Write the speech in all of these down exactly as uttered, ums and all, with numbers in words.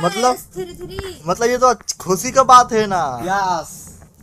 मतलब मतलब ये तो खुशी का बात है ना। यस।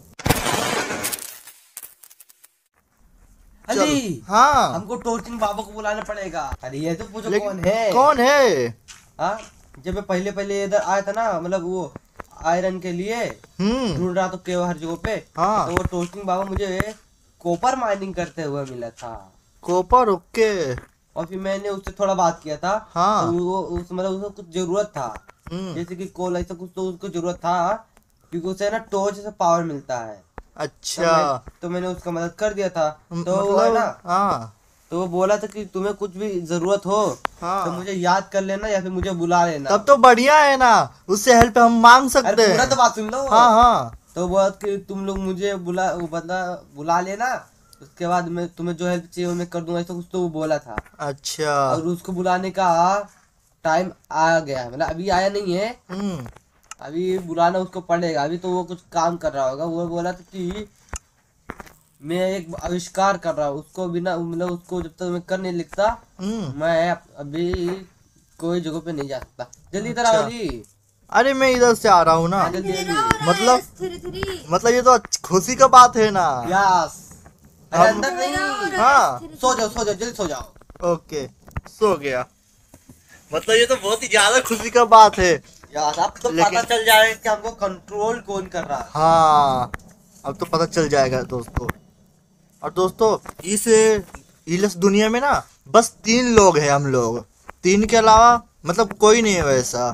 अली हाँ, हमको टॉर्चिंग बाबा को बुलाना पड़ेगा। अरे ये तो पूछो लेकिन कौन है? कौन है? हाँ, जब मैं पहले पहले इधर आया था ना, मतलब वो आयरन के लिए हम्म ढूंढ रहा तो केव हर जगह पे, हाँ। तो वो टॉर्चिंग बाबा मुझे कॉपर माइनिंग करते हुए मिला था। Copper, okay. और फिर मैंने उससे थोड़ा बात किया था। हाँ। तो वो उस मतलब उसको कुछ जरूरत था, हम्म जैसे कि कोल ऐसा कुछ, तो उसको जरूरत था क्योंकि उसे ना टॉर्च से पावर मिलता है। तो अच्छा। मैं तो मैंने उसका मदद कर दिया था। म- तो वो है मतलब ना, हाँ तो वो बोला था कि तुम्हें कुछ भी जरूरत हो हाँ। तो मुझे याद कर लेना या फिर मुझे बुला लेना। तब तो बढ़िया है ना, उससे हेल्प हम मांग अरे सकते पूरा हैं। तो बात सुन लो। हाँ हाँ। तो वो कि तुम लोग मुझे बुला वो बंदा बुला लेना, उसके बाद मैं तुम्हें जो हेल्प चाहिए वो मैं कर दूंगा, ऐसा कुछ तो वो बोला था। अच्छा। और उसको बुलाने का टाइम आ गया है, मतलब अभी आया नहीं है, हम्म अभी बुलाना उसको पड़ेगा। अभी तो वो कुछ काम कर रहा होगा। वो बोला था कि मैं एक आविष्कार कर रहा हूँ, उसको बिना मतलब उसको जब तक मैं कर नहीं लिखता हम्म मैं अभी कोई जगह पे नहीं जा सकता। जल्दी इधर आओ अच्छा। जी। अरे मैं इधर से आ रहा हूँ ना। हाँ जल्दी जल्दी। मतलब मतलब ये तो खुशी का बात है ना। यस। अरे हम अंदर नहीं। हाँ। सो जाओ सो जाओ जल्दी सो जाओ। ओके, सो गया। मतलब ये तो बहुत ही ज्यादा खुशी का बात है। यार अब तो लेकिन पता चल जाएगा कि हमको कंट्रोल कौन कर रहा है। हाँ, अब तो पता चल जाएगा दोस्तों। और दोस्तों, इस इलस दुनिया में ना बस तीन लोग हैं हम लोग। तीन के अलावा मतलब कोई नहीं है वैसा।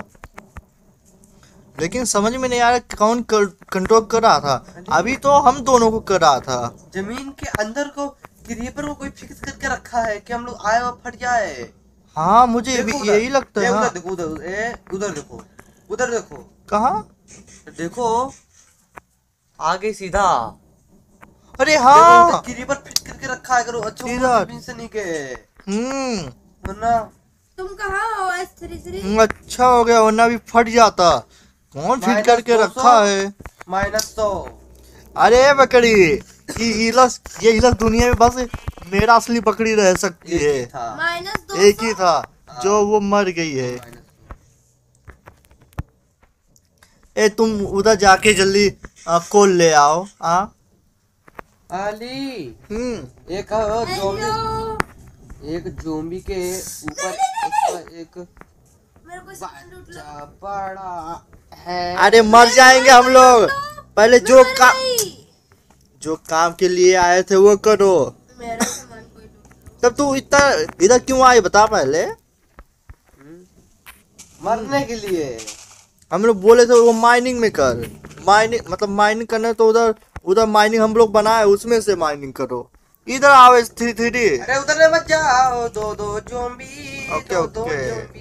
लेकिन समझ में नहीं आ रहा कौन कंट्रोल कर रहा था। अभी तो हम दोनों को कर रहा था। जमीन के अंदर को क्रीपर को कोई फिक्स करके रखा है कि हम लोग आए और फट जाए। हाँ, मुझे भी देखो उधर, यही लगता ए, है। उधर हाँ। देखो उधर ए, उधर देखो उधर देखो कहाँ? देखो आगे सीधा। अरे देखो उधर हाँ, क्रीपर फिट करके रखा है। करो अच्छा हुआ इधर। जमीन से नहीं गए, हम्म वरना तुम कहाँ हो एस थ्री थ्री? हम्म, अच्छा हो गया, वरना भी फट जाता। कौन फिट माइनस करके दो रखा सौ है? माइनस सौ। अरे बकरी, ये इलस ये इलस दुनिया में बस मेरा असली बकरी रह सकती एक है। ही था। माइनस दो एक ही सौ। था हाँ। जो वो मर गई है। माइनस ए तुम उधर जाके जल्दी आ, कोल ले आओ। आ अली हम्म एक जोम्बी, हेलो। एक जोम्बी के ऊपर उसका एक मेरे को सामान लूट लो। बच्चा पड़ा है। अरे मर जाएंगे हम लोग। पहले मैं जो मर काम गई। जो काम के लिए आए थे वो करो। मेरा सामान कोई लूट लो। तब तू इतना इधर क्यों आई बता पहले। हम्म, मरने के लिए। हम लोग बोले थे वो माइनिंग में कर। माइनिंग मतलब माइनिंग करना है तो उधर उधर माइनिंग हम लोग बनाए, उसमें से माइनिंग करो। इधर आओ थ्री थ्री। अरे उधर मत जाओ, दो दो जोम्बी, ओके, दो दो ओके। जोम्बी।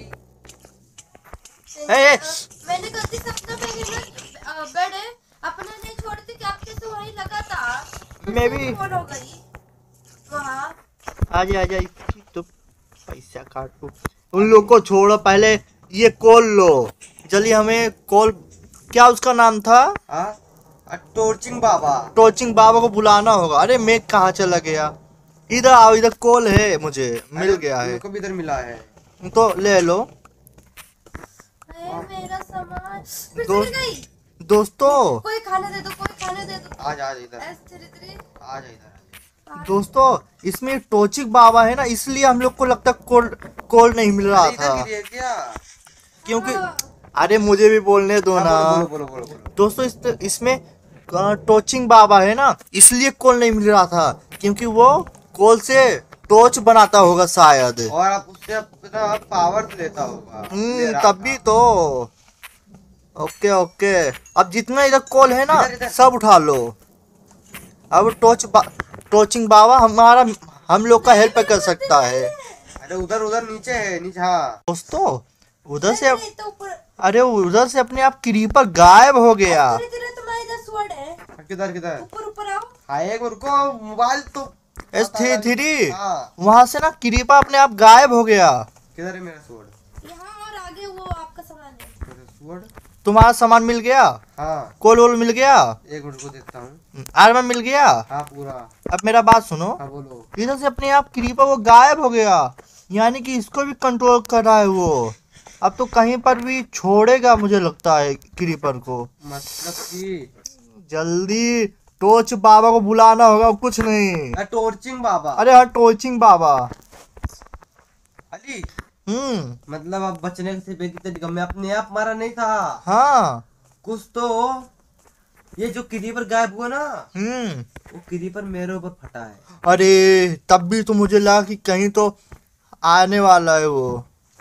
ए, ए, अ, मैंने गलती से अपना बेड अ, बेड अपने नहीं छोड़ दी कि आपके से वहीं लगा था। फिर मैं से भी फोन हो गई वहाँ। आ जा आ जा। तो पैसा काटू उन लोग को छोड़ो, पहले ये कॉल लो जल्दी। हमें कॉल, क्या उसका नाम था? हाँ, अ, टॉर्चिंग बाबा। टोचिंग बाबा को बुलाना होगा। अरे मैं कहाँ चला गया? इधर आओ, इधर कॉल है, मुझे मिल अरे गया मेरे है को भी इधर मिला है। तो ले लो। अरे मेरा सामान फिर से दोस्त गिर गई। दोस्तों कोई खाने दे दो, कोई खाने दे दो। आ जा आ जा इधर, एस थ्री थ्री। आ जा इधर। दोस्तों इसमें टोचिक बाबा है ना, इसलिए हम लोग को लगता कोल कोल नहीं मिल रहा अरे इधर था। गिरी है क्या? क्योंकि अरे मुझे भी बोलने दो हाँ ना। बोलो बोलो बोलो बोलो बोलो। दोस्तों इस इसमें टोचिंग बाबा है ना, इसलिए कोल नहीं मिल रहा था, क्योंकि वो कोल से टॉर्च बनाता होगा शायद। और आप उससे अपना पावर लेता होगा, ले हम्म रहा तभी था। तो। ओके ओके, अब जितना इधर कोल है ना इधर इधर। सब उठा लो। अब टॉर्च बा, टॉर्चिंग बाबा हमारा हम लोग का हेल्प कर सकता है। अरे उधर उधर नीचे है, नीचे। हाँ दोस्तों उधर से नहीं तो ऊपर। अरे उधर से अपने आप क्रीपर गायब हो गया। धीरे धीरे तुम्हारा इधर स्वord है। किधर किधर? ऊपर ऊपर आओ। हाँ एक मिनट रुको, मोबाइल तो एस थ्री थ्री हाँ वहां से ना क्रीपर अपने आप गायब हो गया। किधर है मेरा स्वord? यहाँ और आगे वो आपका सामान है। मेरा स्वord। तुम्हारा सामान मिल गया? हाँ कोल वोल मिल गया? एक मिनट को देखता हूँ। आर्मर मिल गया? हाँ पूरा। अब मेरा बात सुनो, हाँ बोलो। इधर से अपने आप क्रीपर वो गायब हो गया, यानी कि इसको भी कंट्रोल कर रहा है वो। अब तो कहीं पर भी छोड़ेगा मुझे लगता है क्रीपर को। मतलब कि जल्दी टोच बाबा को बुलाना होगा, कुछ नहीं। अ, टॉर्चिंग बाबा। अरे हाँ, टोचिंग बाबा। अली हम्म। मतलब अब बचने से कितने निकम में अपने आप मारा नहीं था हाँ। कुछ तो। ये जो क्रीपर गायब हुआ ना, हम्म। वो क्रीपर मेरे ऊपर फटा है। अरे तब भी तो मुझे लगा कि कहीं तो आने वाला है वो।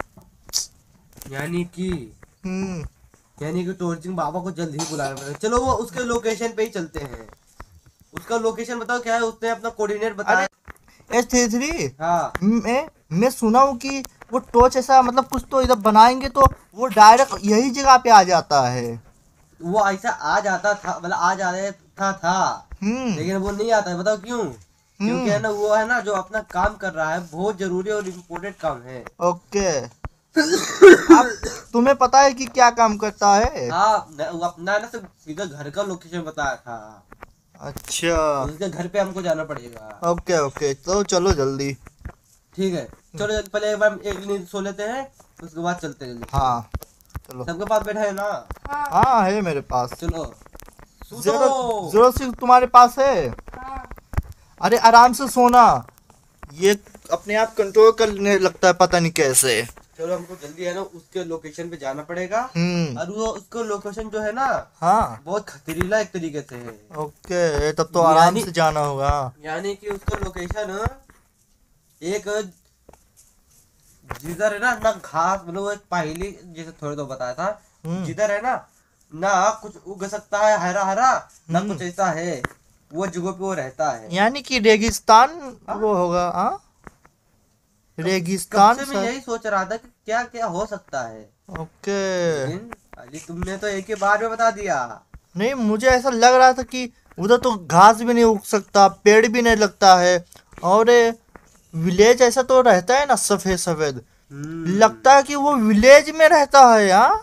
यानी कि हम्म। यानी कि टॉर्चिंग बाबा को जल्द ही बुलाना पड़ेगा। चलो वो उसके लोकेशन पे ही चलते हैं। उसका लोकेशन बताओ क्या है, उसने अपना कोऑर्डिनेट बताया। एस थ्री थ्री हाँ मैं मैं सुना हूँ कि वो टॉर्च ऐसा मतलब कुछ तो इधर बनाएंगे तो वो डायरेक्ट यही जगह पे आ जाता है। वो ऐसा आ जाता था, मतलब आ जाता था, हम्म। लेकिन वो नहीं आता है। बताओ क्यों? क्योंकि है ना, वो है ना जो अपना काम कर रहा है, बहुत जरूरी और इम्पोर्टेंट काम है। ओके। अब तुम्हें पता है कि क्या काम करता है? हाँ न- वो अपना ना सिर्फ सीधा घर का लोकेशन बताया था, अच्छा। तो उसके घर पे हमको जाना पड़ेगा। ओके ओके, तो चलो जल्दी। ठीक है, चलो जल्दी, पहले एक बार एक नींद सो लेते हैं, उसके बाद चलते हैं जल्दी। हाँ चलो। सबके पास बैठा है ना? हाँ हाँ है मेरे पास। चलो जीरो सूतो। जीरो सिक्स तुम्हारे पास है? हाँ अरे आराम से सोना, ये अपने आप कंट्रोल करने लगता है पता नहीं कैसे। चलो हमको जल्दी है ना उसके लोकेशन पे जाना पड़ेगा। हम्म। और वो उसका लोकेशन जो है ना, हाँ। बहुत खतरीला एक तरीके से है। ओके, तब तो आराम यानी- से जाना होगा। यानी कि उसका लोकेशन एक जिधर है ना ना घास, मतलब वो एक पहली जैसे थोड़े तो बताया था, हम्म। जिधर है ना ना कुछ उग सकता है हरा हरा, ना हम्म। कुछ ऐसा है, वो जगह पे वो रहता है। यानी कि रेगिस्तान हाँ? वो होगा। हाँ कब रेगिस्तान से मैं सर। यही सोच रहा था कि क्या क्या हो सकता है, ओके। लेकिन अली तुमने तो एक ही बार में बता दिया। नहीं, मुझे ऐसा लग रहा था कि उधर तो घास भी नहीं उग सकता, पेड़ भी नहीं लगता है, और विलेज ऐसा तो रहता है ना सफेद सफेद। हम्म लगता है कि वो विलेज में रहता है। हाँ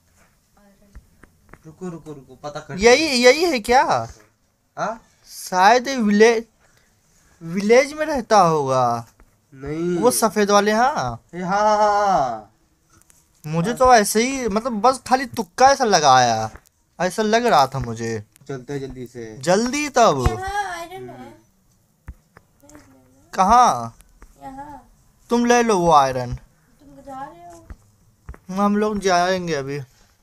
रुको रुको रुको, पता कर। यही यही है क्या? हाँ शायद विलेज विलेज में रहता होगा नहीं, वो सफेद वाले। हाँ ए, हाँ हाँ हाँ हाँ। मुझे तो ऐसे ही मतलब बस खाली तुक्का ऐसा लगाया, ऐसा लग रहा था मुझे। चलते हैं जल्दी से। जल्दी तब। यहाँ आयरन है। कहाँ? यहाँ तुम ले लो वो आयरन, तुम जा रहे हो? हम लोग जाएंगे अभी।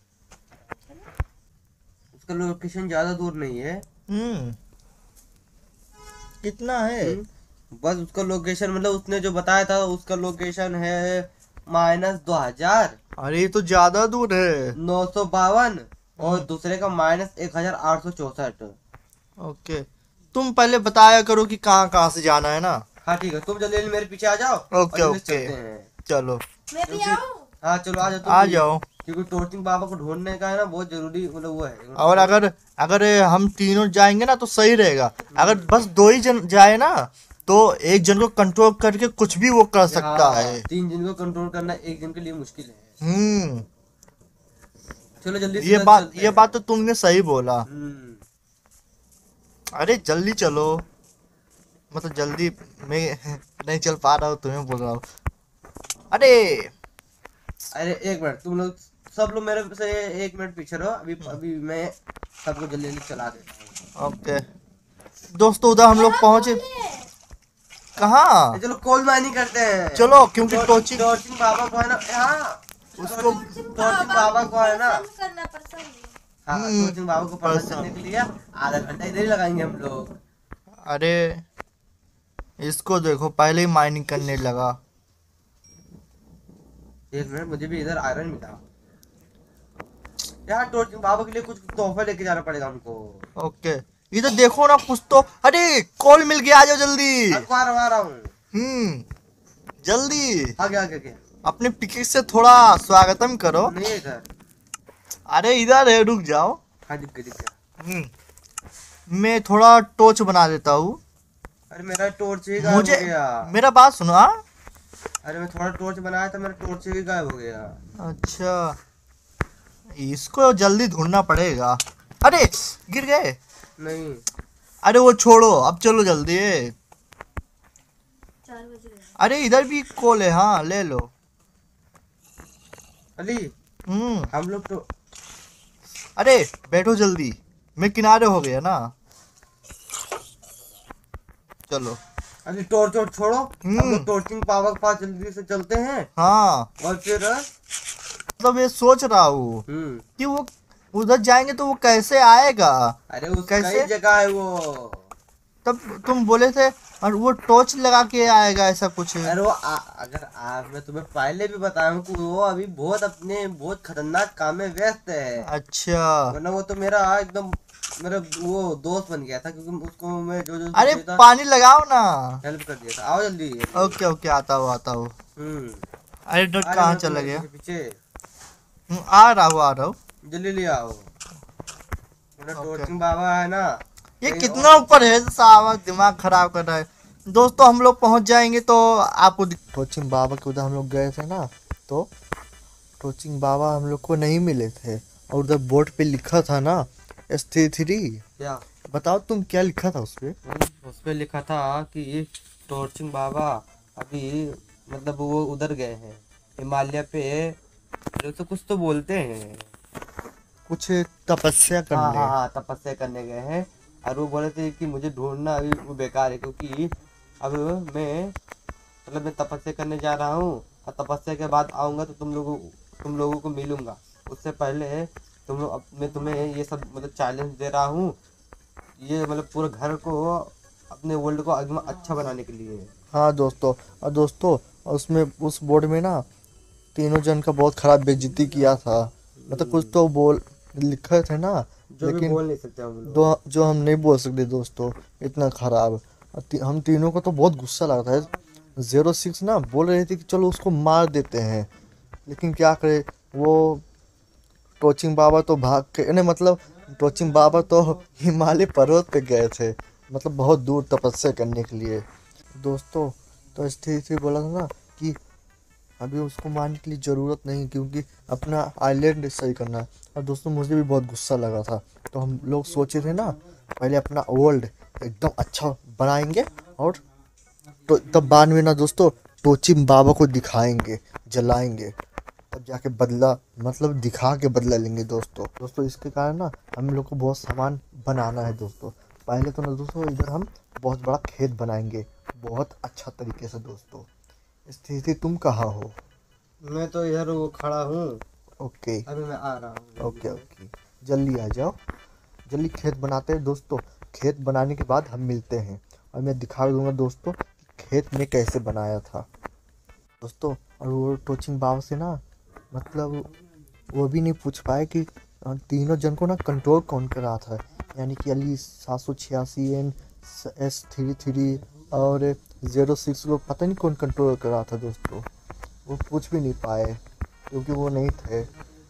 उसका लोकेशन ज्यादा दूर नहीं है। हम्म। कितना है? हम्म, बस उसका लोकेशन, मतलब उसने जो बताया था उसका लोकेशन है माइनस दो हजार अरे ये तो ज्यादा दूर है। नौ सौ बावन और हम्म। दूसरे का माइनस एक हजार आठ सौ चौसठ। ओके, तुम पहले बताया करो कि कहाँ कहाँ से जाना है ना। हाँ ठीक है, तुम जल्दी जल्दी मेरे पीछे आ जाओ ओके, और जल्दी ओके। चलते हैं। चलो मैं भी क्योंकि- आऊँ? हाँ चलो आ जाओ तुम आ भी। जाओ। क्योंकि टोर्चिंग बाबा को ढूंढने का है ना, बहुत जरूरी, मतलब वो है। और अगर अगर हम तीनों जाएंगे ना तो सही रहेगा। अगर बस दो ही जन जाए ना तो एक जन को कंट्रोल करके कुछ भी वो कर सकता हाँ, है। तीन दिन को कंट्रोल करना एक दिन के लिए मुश्किल है। हम्म। चलो जल्दी से ये जल्दी बात चलते ये हैं। बात तो तुमने सही बोला। हम्म अरे जल्दी चलो, मतलब जल्दी मैं नहीं चल पा रहा हूँ, तुम्हें बोल रहा हूँ। अरे अरे एक मिनट, तुम लोग सब लोग मेरे से एक मिनट पीछे रहो, अभी अभी मैं सबको जल्दी जल्दी चला देता हूँ। ओके दोस्तों, उधर हम लोग पहुंचे। कहाँ? चलो कोल माइनिंग करते हैं। चलो, क्योंकि टॉर्च- टोचिंग टॉर्चिंग बाबा को है ना, हाँ उसको टॉर्चिंग टॉर्चिंग बाबा को है ना, पसंद करना पसंद। हाँ हम्म, टॉर्चिंग बाबा को पसंद पसंद। करने के लिए आधा घंटा इधर ही लगाएंगे हम लोग। अरे इसको देखो, पहले ही माइनिंग करने लगा। एक मिनट, मुझे भी इधर आयरन मिला यार। टॉर्चिंग बाबा के लिए कुछ तोहफा लेके जाना पड़ेगा हमको। ओके इधर देखो ना कुछ तो। अरे कॉल मिल गया, आ जाओ जल्दी। अब आ रहा आ रहा हूँ। हम्म, जल्दी आगे आगे आगे। अपने पिकेट से थोड़ा स्वागतम करो। नहीं है इधर। अरे इधर है, रुक जाओ। हाँ दिख गया दिख गया। हम्म, मैं थोड़ा टॉर्च बना देता हूँ। अरे मेरा टॉर्च ही गायब मुझे हो गया। मेरा बात सुनो। हाँ अरे मैं थोड़ा टॉर्च बनाया था, मेरा टॉर्च ही गायब हो गया। अच्छा, इसको जल्दी ढूंढना पड़ेगा। अरे गिर गए। नहीं अरे वो छोड़ो, अब चलो जल्दी। चार बज गए। अरे इधर भी कोल है, हाँ ले लो। अली हम्म हम लोग तो अरे बैठो जल्दी, मैं किनारे हो गया ना। चलो। अली टॉर्च वॉर्च छोड़ो, हम हम्म लोग टॉर्चिंग पावर के पास जल्दी से चलते हैं हाँ, और फिर मतलब ये सोच रहा हूँ हम्म कि वो उधर जाएंगे तो वो कैसे आएगा। अरे उसका ही कैसे? जगह है वो। तब तुम बोले थे और वो टॉर्च लगा के आएगा ऐसा कुछ। अरे वो आ, अगर आ, मैं तुम्हें पहले भी बताया हूँ कि वो अभी बहुत अपने बहुत खतरनाक काम में व्यस्त है। अच्छा। वरना वो तो मेरा एकदम मेरा वो दोस्त बन गया था, क्योंकि उसको मैं जो जो अरे देता पानी लगाओ ना। हेल्प कर दिया था। आओ जल्दी जल्दी। ओके ओके, आता हूँ आता हूँ। हम्म अरे डर आ जाओ कहाँ मेरे चला मेरे गया। पीछे पीछे हम्म, आ रहा हूँ आ रहा हूँ। जल्दी ले आओ। मेरा ओके। टॉर्चिंग बाबा है ना ये कहीं और- कितना ऊपर है साहब, दिमाग खराब कर रहा है। दोस्तों हम लोग पहुंच जाएंगे तो आपको कोचिंग बाबा के उधर हम लोग गए थे ना, तो कोचिंग बाबा हम लोग को नहीं मिले थे। और उधर बोर्ड पे लिखा था ना एस थ्री थ्री। क्या बताओ तुम क्या लिखा था उस पे। उस पे लिखा था कि टॉर्चिंग बाबा अभी मतलब वो उधर गए हैं हिमालय पे, जो तो कुछ तो बोलते हैं। कुछ तपस्या हाँ करने। हाँ हाँ तपस्या करने गए हैं। और वो बोले थे कि मुझे ढूंढना अभी वो बेकार है, क्योंकि अब मैं मतलब मैं तपस्या करने जा रहा हूँ और तपस्या के बाद आऊँगा तो तुम लोगों तुम लोगों को मिलूंगा। उससे पहले तुम लोग अब मैं तुम्हें ये सब मतलब चैलेंज दे रहा हूँ, ये मतलब पूरे घर को अपने वर्ल्ड को एकदम अच्छा बनाने के लिए। हाँ दोस्तों, और दोस्तों उसमें उस बोर्ड में ना तीनों जन का बहुत खराब बेइज्जती किया था। मतलब कुछ तो बोल लिखे थे ना, जो भी लेकिन बोल नहीं सकते हम लोग। दो जो हम नहीं बोल सकते दोस्तों, इतना खराब। और ती, हम तीनों को तो बहुत गुस्सा लगा था। जीरो सिक्स ना बोल रहे थे कि चलो उसको मार देते हैं, लेकिन क्या करे वो टोचिंग बाबा तो भाग के नहीं, मतलब टोचिंग बाबा तो हिमालय पर्वत पे गए थे, मतलब बहुत दूर तपस्या करने के लिए। दोस्तों तो स्थिति बोला था ना कि अभी उसको मारने के लिए ज़रूरत नहीं, क्योंकि अपना आइलैंड सही करना है। और दोस्तों मुझे भी बहुत गुस्सा लगा था, तो हम लोग सोचे थे ना पहले अपना वर्ल्ड एकदम अच्छा बनाएंगे, और तो तब बाद में ना दोस्तों टोचिंग बाबा को दिखाएंगे, जलाएंगे, तब जाके बदला मतलब दिखा के बदला लेंगे दोस्तों। दोस्तों इसके कारण ना हम लोग को बहुत सामान बनाना है दोस्तों। पहले तो ना दोस्तों इधर हम बहुत बड़ा खेत बनाएंगे, बहुत अच्छा तरीके से दोस्तों। स्थिति तुम कहाँ हो। मैं तो इधर वो खड़ा हूँ, ओके अभी मैं आ रहा हूँ। ओके ओके, जल्दी आ जाओ, जल्दी खेत बनाते हैं दोस्तों। खेत बनाने के बाद हम मिलते हैं और मैं दिखा दूंगा दोस्तों कि खेत में कैसे बनाया था दोस्तों। और वो टोचिंग बाबा से ना मतलब वो भी नहीं पूछ पाए कि अ, तीनों जन को ना कंट्रोल कौन कर रहा था, यानी कि अली सात सौ छियासी एन एस थ्री थ्री और ज़ीरो सिक्स को पता नहीं कौन कंट्रोल कर रहा था दोस्तों। वो पूछ भी नहीं पाए क्योंकि वो नहीं थे।